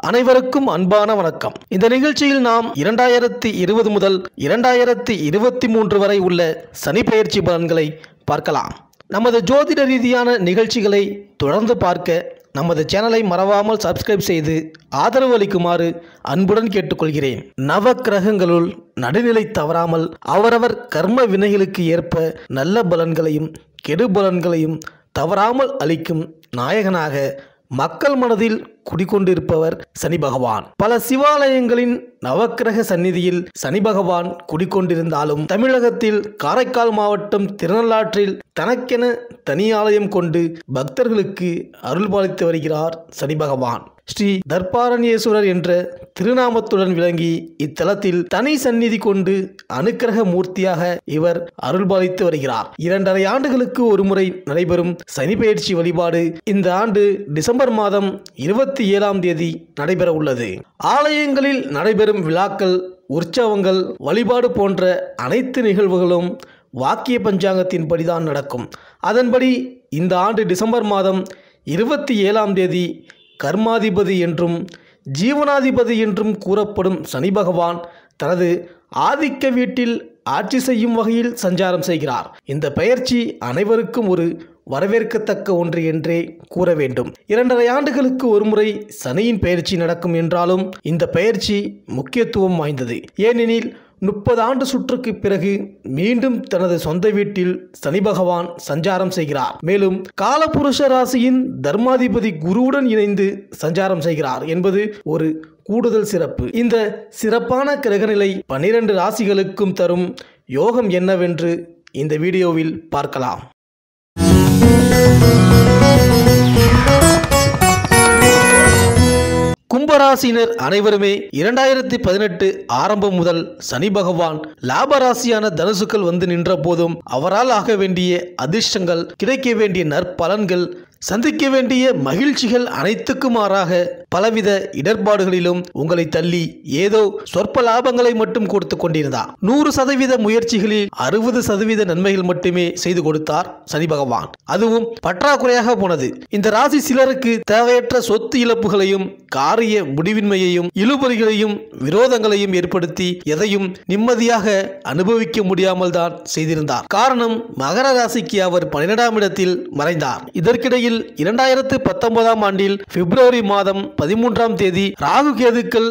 அனைவருக்கும் அன்பான வணக்கம். இந்த நிகழ்ச்சியில் நாம் 2020 முதல் 2023 வரை உள்ள சனி பெயர்ச்சி பலன்களை பார்க்கலாம். நமது ஜோதிட ரீதியான நிகழ்ச்சிகளை தொடர்ந்து பார்க்க நமது சேனலை மறவாமல் சப்ஸ்கிரைப் செய்து ஆதரவு அளிக்குமாறு அன்புடன் கேட்டுக்கொள்கிறேன். நவ கிரகங்களுள் நடுநிலை தவறாமல் அவரவர் கர்ம வினைகளுக்கு ஏற்ப நல்ல பலன்களையும் கெடு பலன்களையும் தவறாமல் அளிக்கும் நாயகனாக மக்கள் மனதில் குடிக்கொண்டிருப்பவர் சனி பகவான். பல சிவாலயங்களின் நவக்கிரக சந்நிதியில் சனி பகவான் குடிக்கொண்டிருந்தாலும் தமிழகத்தில் காரைக்கால் மாவட்டம் திருநள்ளாற்றில் தனக்கென தனி ஆலயம் கொண்டு பக்தர்களுக்கு அருள்பாலித்து வருகிறார் சனி பகவான். ஸ்ரீ தர்பாரண்யேஸ்வரர் என்ற திருநாமத்துடன் விளங்கி இத்தலத்தில் தனி சந்நிதி கொண்டு அனுக்கிரக மூர்த்தியாக இவர் அருள்பாலித்து வருகிறார். 2.5 ஆண்டுகளுக்கு ஒருமுறை நடைபெறும் சனி பெயர்ச்சி வழிபாடு இந்த ஆண்டு டிசம்பர் மாதம் 27ஆம் தேதி நடைபெற உள்ளது. ஆலயங்களில் நடைபெறும் விழாக்கள், உற்சவங்கள், வழிபாடு போன்ற அனைத்து நிகழ்வுகளும் வாக்கிய பஞ்சாங்கத்தின்படிதான் நடக்கும். அதன்படி இந்த ஆண்டு டிசம்பர் மாதம் 27ஆம் தேதி கர்மாதிபதி என்றும் ஜீவனாதிபதி என்றும் கூறப்படும் சனி பகவான் தனது ஆதிக்க வீட்டில் ஆட்சி செய்யும் வகையில் சஞ்சாரம் செய்கிறார். இந்த பெயர்ச்சி அனைவருக்கும் ஒரு வரவேற்கத்தக்க ஒன்று என்றே கூற வேண்டும். 2.5 ஆண்டுகளுக்கு ஒருமுறை சனியின் பெயர்ச்சி நடக்கும் என்றாலும் இந்த பெயர்ச்சி முக்கியத்துவம் வாய்ந்தது. ஏனெனில் 30 ஆண்டு சுற்றுக்கு பிறகு மீண்டும் தனது சொந்த வீட்டில் சனி பகவான் சஞ்சாரம் செய்கிறார். மேலும் காலபுருஷ ராசியின் தர்மாதிபதி குருவுடன் இணைந்து சஞ்சாரம் செய்கிறார் என்பது ஒரு கூடுதல் சிறப்பு. இந்த சிறப்பான கிரகநிலை 12 ராசிகளுக்கும் தரும் யோகம் என்னவென்று இந்த வீடியோவில் பார்க்கலாம். கும்பராசினர் அனைவருமே 2018 ஆரம்பம் முதல் சனி பகவான் லாபராசியான தனுசுக்கள் வந்து நின்ற போதும் அவரால் ஆக வேண்டிய அதிர்ஷ்டங்கள், கிடைக்க வேண்டிய நற்பலன்கள், சந்திக்க வேண்டிய மகிழ்ச்சிகள் அனைத்துக்கும் மாறாக பலவித இடர்பாடுகளிலும் உங்களை தள்ளி ஏதோ சொற்ப லாபங்களை மட்டும் கொடுத்து கொண்டிருந்தார். 100% முயற்சிகளில் 60% நன்மைகள் மட்டுமே செய்து கொடுத்தார் சனி பகவான். அதுவும் பற்றாக்குறையாக போனது. இந்த ராசி சிலருக்கு தேவையற்ற சொத்து இழப்புகளையும், காரிய முடிவின்மையையும், இழுபறிகளையும், விரோதங்களையும் ஏற்படுத்தி எதையும் நிம்மதியாக அனுபவிக்க முடியாமல் தான் செய்திருந்தார். காரணம், மகர ராசிக்கு அவர் 12ஆம் இடத்தில் மறைந்தார். இதற்கிடையில் 2019ஆம் ஆண்டில் பிப்ரவரி மாதம் 13ஆம் தேதி ராகு கேதுக்கள்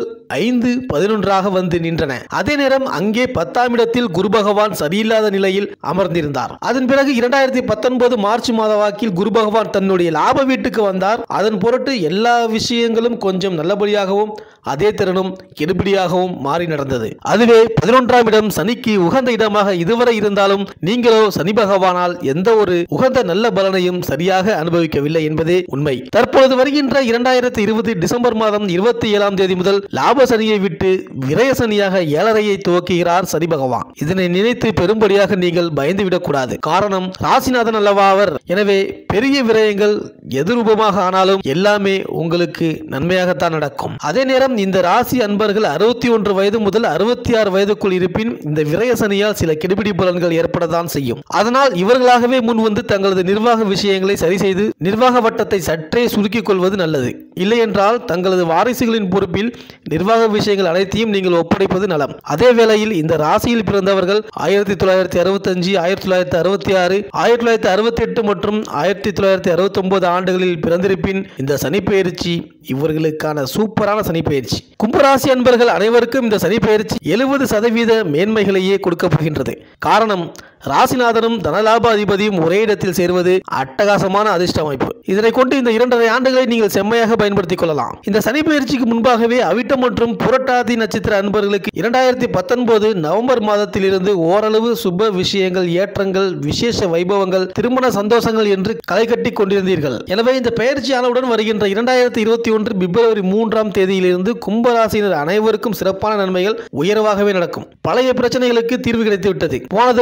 5-11 வந்து நின்றன. அதே நேரம் அங்கே 10ஆம் இடத்தில் குரு பகவான் சரியில்லாத நிலையில் அமர்ந்திருந்தார். அதன் பிறகு 2019 மார்ச் மாத வாக்கில் குரு பகவான் தன்னுடைய லாப வீட்டுக்கு வந்தார். அதன் பொருட்டு எல்லா விஷயங்களும் கொஞ்சம் நல்லபடியாகவும் அதே தருணம் கெடுபிடியாகவும் மாறி நடந்தது. அதுவே 11ஆம் இடம் சனிக்கு உகந்த இடமாக இதுவரை இருந்தாலும் நீங்களோ சனி பகவானால் எந்த ஒரு உகந்த நல்ல பலனையும் சரியாக அனுபவிக்கவில்லை என்பதே உண்மை. தற்பொழுது வருகின்ற 2020 டிசம்பர் மாதம் 27ஆம் தேதி முதல் லாப சனியை விட்டு விரய சனியாக 7.5ஐ துவக்குகிறார் சனி பகவான். இதனை நினைத்து பெரும்படியாக நீங்கள் பயந்துவிடக் கூடாது. காரணம், ராசிநாதன் அல்லவா அவர். எனவே பெரிய விரயங்கள் எதிரூபமாக ஆனாலும் எல்லாமே உங்களுக்கு நன்மையாகத்தான் நடக்கும். அதே நேரம் இந்த ராசி அன்பர்கள் 61 வயது முதல் 66 வயதுக்குள் இருப்பின் இந்த விரய சனியால் சில கெடுபிடி பலன்கள் ஏற்படத்தான் செய்யும். அதனால் இவர்களாகவே முன் வந்து தங்களது நிர்வாக விஷயங்களை சரி செய்து நிர்வாக வட்டத்தை சற்றே சுருக்கிக் கொள்வது நல்லது. இல்லையென்றால் தங்களது வாரிசுகளின் பொறுப்பில் நிர்வாக விஷயங்கள் அனைத்தையும் நீங்கள் ஒப்படைப்பது நலம். அதே வேளையில் இந்த ராசியில் பிறந்தவர்கள் 1965, 1966, 1968 மற்றும் 1969 ஆண்டுகளில் பிறந்திருப்பின் இந்த சனி பெயர்ச்சி இவர்களுக்கான சூப்பரான சனி பெயர்ச்சி. கும்பராசி அன்பர்கள் அனைவருக்கும் இந்த சனி பெயர்ச்சி 70% மேன்மைகளையே கொடுக்க போகின்றது. காரணம், ராசிநாதனும் தனலாப அதிபதியும் ஒரே இடத்தில் சேர்வது அட்டகாசமான அதிர்ஷ்ட அமைப்பு. இதனை கொண்டு இந்த 2.5 ஆண்டுகளை நீங்கள் செம்மையாக பயன்படுத்திக் கொள்ளலாம். இந்த சனி பெயர்ச்சிக்கு முன்பாகவே அவிட்டம் மற்றும் புரட்டாதி நட்சத்திர அன்பர்களுக்கு 2019 நவம்பர் மாதத்திலிருந்து ஓரளவு சுப விஷயங்கள், ஏற்றங்கள், விசேஷ வைபவங்கள், திருமண சந்தோஷங்கள் என்று களை கட்டி கொண்டிருந்தீர்கள். எனவே இந்த பெயர்ச்சியானவுடன் வருகின்ற 2021 பிப்ரவரி 3ஆம் தேதியிலிருந்து கும்பராசினர் அனைவருக்கும் சிறப்பான நன்மைகள் உயர்வாகவே நடக்கும். பழைய பிரச்சனைகளுக்கு தீர்வு கிடைத்துவிட்டது. போனது வந்தது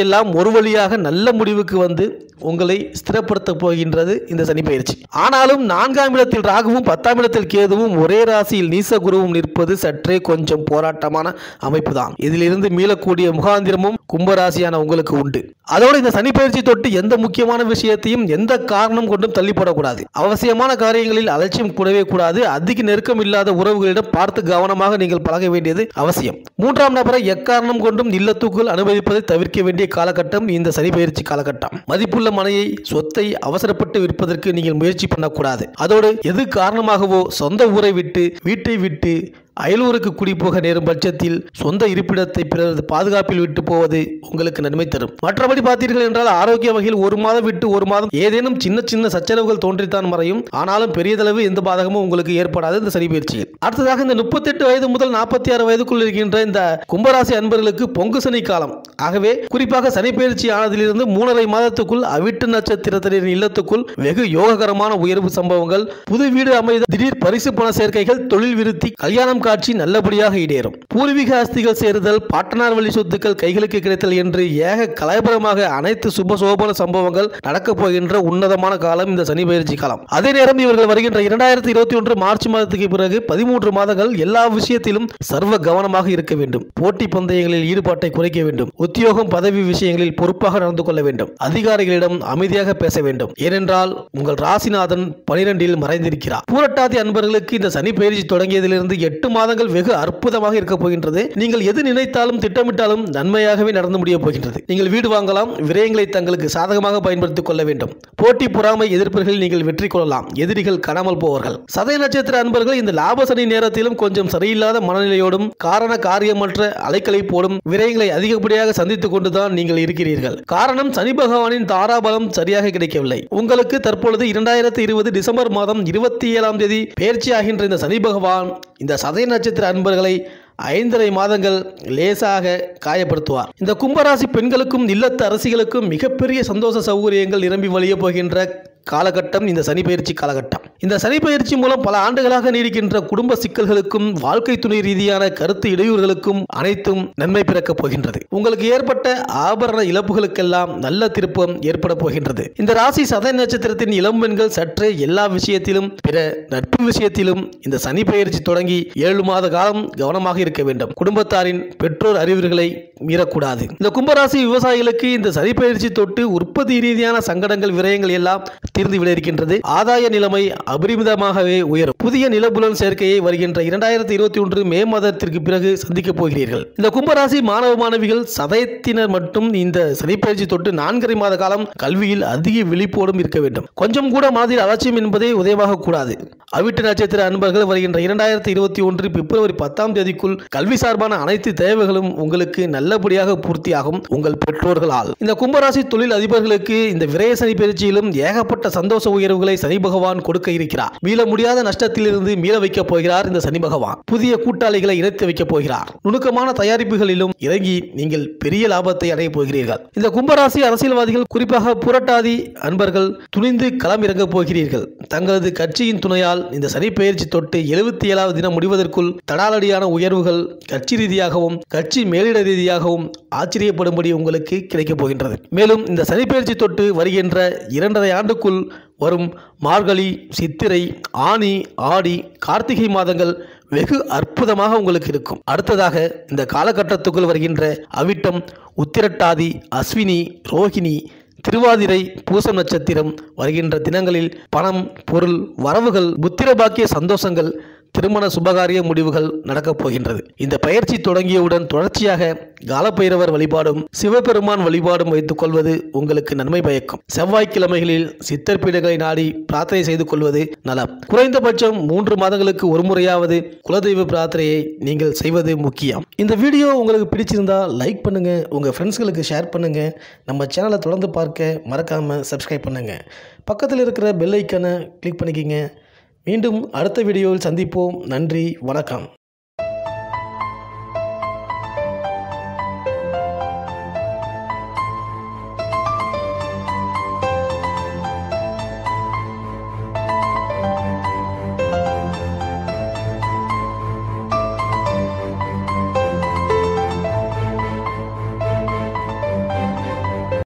எல்லாம் ஒரு வழியாக நல்ல முடிவுக்கு வந்து உங்களை ஸ்திரப்படுத்த போகின்றது இந்த சனி பயிற்சி. ஆனாலும் 4ஆம் இடத்தில் ராகுவும் 10ஆம் இடத்தில் கேதுவும் ஒரே ராசியில் நீச குருவும் நிற்பது சற்றே கொஞ்சம் போராட்டமான அமைப்பு தான். இதிலிருந்து மீளக்கூடிய முகாந்திரமும் கும்பராசியான உங்களுக்கு உண்டு. அதோடு இந்த சனி பயிற்சி தொட்டு எந்த முக்கியமான விஷயத்தையும் எந்த காரணம் கொண்டும் தள்ளிப்படக்கூடாது. அவசியமான காரியங்களில் அலட்சியம் கூடவே கூடாது. அதிக நெருக்கம் இல்லாத உறவுகளிடம் பார்த்து கவனமாக நீங்கள் பழக வேண்டியது அவசியம். 3ஆம் நபரை எக்காரணம் கொண்டும் இல்லத்துக்குள் அனுமதிப்பதை தவிர்க்க வேண்டிய காலகட்டம் இந்த சனி பயிற்சி காலகட்டம். மதிப்புள்ள மனையை சொத்தை அவசரப்பட்டு விற்பதற்கு நீங்கள் முயற்சி பண்ணக்கூடாது. அதோடு எது காரணமாகவோ சொந்த ஊரை விட்டு வீட்டை விட்டு அயலூருக்கு குடிபோக நேரும் பட்சத்தில் சொந்த இருப்பிடத்தை பிறரது பாதுகாப்பில் விட்டு போவது உங்களுக்கு நன்மை தரும். மற்றபடி பார்த்தீர்கள் என்றால் ஆரோக்கிய வகையில் ஒரு மாதம் விட்டு ஒரு மாதம் ஏதேனும் சின்ன சின்ன சச்சரவுகள் தோன்றித்தான் மறையும். ஆனாலும் பெரியதளவு எந்த பாதகமும் உங்களுக்கு ஏற்படாது இந்த சனி பயிற்சியில். அடுத்ததாக இந்த 38 வயது முதல் 46 வயதுக்குள் இருக்கின்ற இந்த கும்பராசி அன்பர்களுக்கு பொங்கு சனி காலம். ஆகவே குறிப்பாக சனி பயிற்சி ஆனதிலிருந்து 3.5 மாதத்துக்குள் அவிட்டு நட்சத்திரத்தின் இல்லத்துக்குள் வெகு யோககரமான உயர்வு சம்பவங்கள், புது வீடு அமைதல், திடீர் பரிசு பண சேர்க்கைகள், தொழில் விருத்தி, கல்யாணம் காட்சி நல்லபடியாக ஈடேறும். பூர்வீக ஆஸ்திகள் சேருதல், பாட்டனார் வழி சொத்துக்கள் கைகளுக்கு கிடைத்தல் என்று ஏக கலைபரமாக அனைத்து சுப சோபன சம்பவங்கள் நடக்கப் போகின்ற உன்னதமான காலம் இந்த சனி பயிற்சி காலம். அதே நேரம் இவர்கள் வருகின்ற 2021 மார்ச் மாதத்துக்கு பிறகு 13 மாதங்கள் எல்லா விஷயத்திலும் சர்வ கவனமாக இருக்க வேண்டும். போட்டி பந்தயங்களில் ஈடுபாட்டை குறைக்க வேண்டும். உத்தியோகம் பதவி விஷயங்களில் பொறுப்பாக நடந்து கொள்ள வேண்டும். அதிகாரிகளிடம் அமைதியாக பேச வேண்டும். ஏனென்றால் உங்கள் ராசிநாதன் 12இல் மறைந்திருக்கிறார். பூரட்டாதி அன்பர்களுக்கு இந்த சனி பயிற்சி தொடங்கியதிலிருந்து 8 மாதங்கள் வெகு அற்புதமாக இருக்க போகின்றது. நீங்கள் எது நினைத்தாலும் திட்டமிட்டாலும் நன்மையாகவே நடந்து முடிய போகின்றது. நீங்கள் வீடு வாங்கலாம். விரயங்களை தங்களுக்கு சாதகமாக பயன்படுத்திக் கொள்ள வேண்டும். போட்டி பொறாமை எதிர்ப்புகளில் நீங்கள் வெற்றி கொள்ளலாம். எதிரிகள் காணாமல் போவார்கள். சதய நட்சத்திர அன்பர்கள் இந்த லாப சனி நேரத்திலும் கொஞ்சம் சரியில்லாத மனநிலையோடும் காரண காரியமற்ற அலைக்கழிப்போடும் விரயங்களை அதிகப்படியாக சந்தித்துக் கொண்டுதான் நீங்கள் இருக்கிறீர்கள். காரணம் சனி பகவானின் தாராபலம் சரியாக கிடைக்கவில்லை. உங்களுக்கு தற்பொழுது 2020 டிசம்பர் மாதம் 27ஆம் தேதி பயிற்சி ஆகின்ற இந்த சனி பகவான் இந்த சதய நட்சத்திர அன்பர்களை 5.5 மாதங்கள் லேசாக காயப்படுத்துவார். இந்த கும்பராசி பெண்களுக்கும் இல்லத்து அரசிகளுக்கும் மிகப்பெரிய சந்தோஷ சௌகரியங்கள் நிரம்பி வழிய போகின்ற காலகட்டம் இந்த சனி பயிற்சி காலகட்டம். இந்த சனி பயிற்சி மூலம் பல ஆண்டுகளாக நீடிக்கின்ற குடும்ப சிக்கல்களுக்கும் வாழ்க்கை துணை ரீதியான கருத்து இடையூறுகளுக்கும் அனைத்தும் நன்மை பிறக்கப் போகின்றது. உங்களுக்கு ஏற்பட்ட ஆபரண இழப்புகளுக்கெல்லாம் நல்ல திருப்பம் ஏற்பட போகின்றது. இந்த ராசி சதய நட்சத்திரத்தின் இளம் பெண்கள் சற்றே எல்லா விஷயத்திலும் பிற நட்பு விஷயத்திலும் இந்த சனி பயிற்சி தொடங்கி 7 மாத காலம் கவனமாக இருக்க வேண்டும். குடும்பத்தாரின் பெற்றோர் அறிவுரைகளை மீறக்கூடாது. இந்த கும்பராசி விவசாயிகளுக்கு இந்த சனி பயிற்சி தொட்டு உற்பத்தி ரீதியான சங்கடங்கள் விரயங்கள் எல்லாம் தீர்ந்து விட இருக்கின்றது. ஆதாய நிலைமை அபரிமிதமாகவே உயரும். புதிய நிலபுலன் சேர்க்கையை வருகின்ற 2021 மே மாதத்திற்கு பிறகு சந்திக்கப் போகிறீர்கள். இந்த கும்பராசி மாணவ மாணவிகள் சதயத்தினர் மட்டும் இந்த சனி பயிற்சி தொட்டு 4.5 மாத காலம் கல்வியில் அதிக விழிப்போடும் இருக்க வேண்டும். கொஞ்சம் கூட மனதில் அலட்சியம் என்பதே உதயமாக கூடாது. அவிட்ட நட்சத்திர அன்பர்கள் வருகின்ற 2021 பிப்ரவரி 10ஆம் தேதிக்குள் கல்வி சார்பான அனைத்து தேவைகளும் உங்களுக்கு நல்லபடியாக பூர்த்தியாகும் உங்கள் பெற்றோர்களால். இந்த கும்பராசி தொழில் அதிபர்களுக்கு இந்த விரய சனி பயிற்சியிலும் ஏகப்பட்ட சந்தோஷ உயர்வுகளை சனி பகவான் கொடுக்க இருக்கிறார். மீள முடியாத நஷ்டத்திலிருந்து மீள வைக்கப் போகிறார் இந்த சனி பகவான். புதிய கூட்டாளிகளை இணைத்து வைக்கப் போகிறார். நுணுக்கமான தயாரிப்புகளிலும் இறங்கி நீங்கள் பெரிய லாபத்தை அடைய போகிறீர்கள். இந்த கும்பராசி அரசியல்வாதிகள் குறிப்பாக புரட்டாதி அன்பர்கள் துணிந்து களம் இறங்க போகிறீர்கள். தங்களது கட்சியின் துணையால் இந்த சனி பயிற்சி தொட்டு 77வது தினம் முடிவதற்குள் தடாலடியான உயர்வுகள் கட்சி ரீதியாகவும் கட்சி மேலிட ரீதியாகவும் ஆச்சரியப்படும்படி உங்களுக்கு கிடைக்கப் போகின்றது. மேலும் இந்த சனி பயிற்சி தொட்டு வருகின்ற 2.5 ஆண்டுக்குள் வரும் மார்கழி, சித்திரை, ஆனி, ஆடி, கார்த்திகை மாதங்கள் வெகு அற்புதமாக உங்களுக்கு இருக்கும். அடுத்ததாக இந்த காலகட்டத்துக்குள் வருகின்ற அவிட்டம், உத்திரட்டாதி, அஸ்வினி, ரோகிணி, திருவாதிரை, பூசம் நட்சத்திரம் வருகின்ற தினங்களில் பணம், பொருள், வரவுகள், புத்திர பாக்கிய சந்தோஷங்கள், திருமண சுபகாரிய முடிவுகள் நடக்கப் போகின்றது. இந்த பயிற்சி தொடங்கியவுடன் தொடர்ச்சியாக காலபைரவர் வழிபாடும் சிவபெருமான் வழிபாடும் வைத்துக் கொள்வது உங்களுக்கு நன்மை பயக்கும். செவ்வாய்க்கிழமைகளில் சித்தர் பீடங்களை நாடி பிரார்த்தனை செய்து கொள்வது நலம். குறைந்தபட்சம் 3 மாதங்களுக்கு ஒரு முறையாவது குலதெய்வ பிரார்த்தனையை நீங்கள் செய்வது முக்கியம். இந்த வீடியோ உங்களுக்கு பிடிச்சிருந்தா லைக் பண்ணுங்க, உங்க ஃப்ரெண்ட்ஸ்களுக்கு ஷேர் பண்ணுங்க. நம்ம சேனலை தொடர்ந்து பார்க்க மறக்காம சப்ஸ்கிரைப் பண்ணுங்க. பக்கத்தில் இருக்கிற பெல் ஐக்கானை கிளிக் பண்ணிக்கிங்க. மீண்டும் அடுத்த வீடியோவில் சந்திப்போம். நன்றி, வணக்கம்.